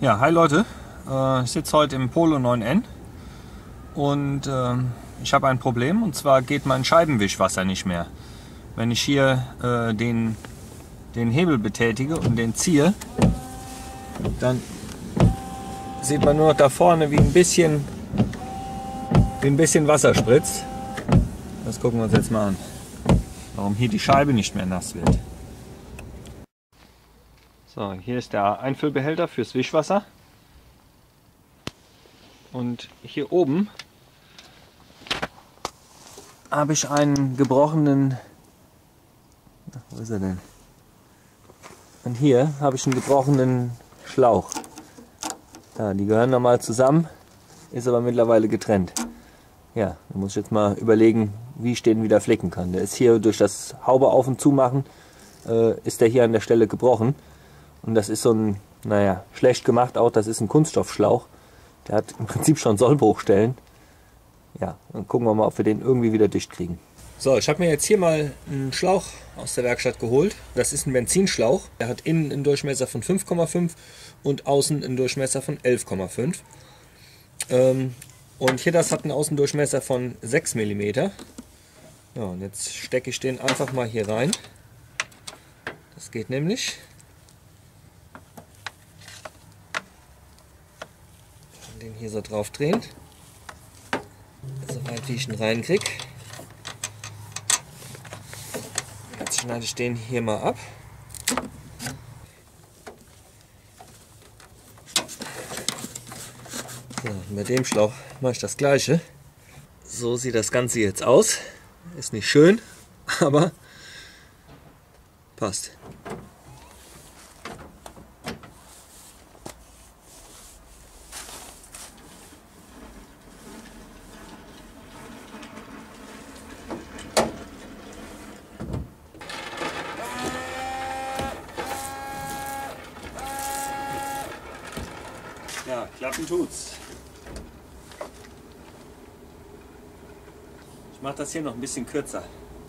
Ja, hi Leute, ich sitze heute im Polo 9N und ich habe ein Problem, und zwar geht mein Scheibenwischwasser nicht mehr. Wenn ich hier den Hebel betätige und den ziehe, dann sieht man nur noch da vorne, wie ein bisschen Wasser spritzt. Das gucken wir uns jetzt mal an, warum hier die Scheibe nicht mehr nass wird. So, hier ist der Einfüllbehälter fürs Wischwasser. Und hier oben habe ich einen gebrochenen... Wo ist er denn? Und hier habe ich einen gebrochenen Schlauch. Ja, die gehören normal zusammen, ist aber mittlerweile getrennt. Ja, da muss ich jetzt mal überlegen, wie ich den wieder flicken kann. Der ist hier durch das Haube auf und zu machen, ist der hier an der Stelle gebrochen. Und das ist so ein, naja, schlecht gemacht auch, das ist ein Kunststoffschlauch. Der hat im Prinzip schon Sollbruchstellen. Ja, dann gucken wir mal, ob wir den irgendwie wieder dicht kriegen. So, ich habe mir jetzt hier mal einen Schlauch aus der Werkstatt geholt. Das ist ein Benzinschlauch. Der hat innen einen Durchmesser von 5,5 und außen einen Durchmesser von 11,5. Und hier das hat einen Außendurchmesser von 6 mm. Ja, und jetzt stecke ich den einfach mal hier rein. Das geht nämlich. Den hier so drauf drehen, so weit wie ich ihn reinkriege. Jetzt schneide ich den hier mal ab. So, mit dem Schlauch mache ich das gleiche. So sieht das Ganze jetzt aus. Ist nicht schön, aber passt. Ja, klappen tut's. Ich mache das hier noch ein bisschen kürzer.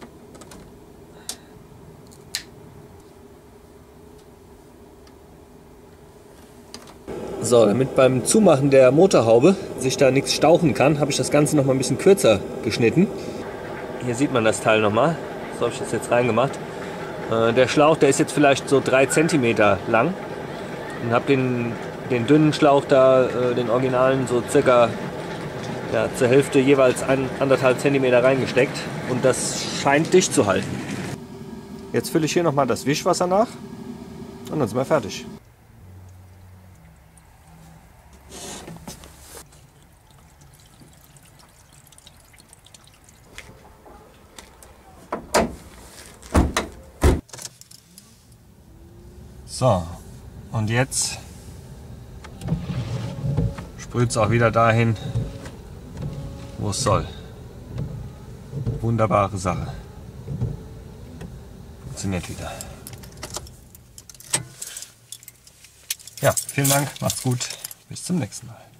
So, damit beim Zumachen der Motorhaube sich da nichts stauchen kann, habe ich das Ganze noch mal ein bisschen kürzer geschnitten. Hier sieht man das Teil noch mal. So habe ich das jetzt reingemacht. Der Schlauch, der ist jetzt vielleicht so 3 cm lang. Und habe den dünnen Schlauch da, den originalen, so circa zur Hälfte jeweils 1,5 cm reingesteckt, und das scheint dicht zu halten. Jetzt fülle ich hier nochmal das Wischwasser nach und dann sind wir fertig. So, und jetzt sprüht es auch wieder dahin, wo es soll. Wunderbare Sache. Funktioniert wieder. Ja, vielen Dank, macht's gut, bis zum nächsten Mal.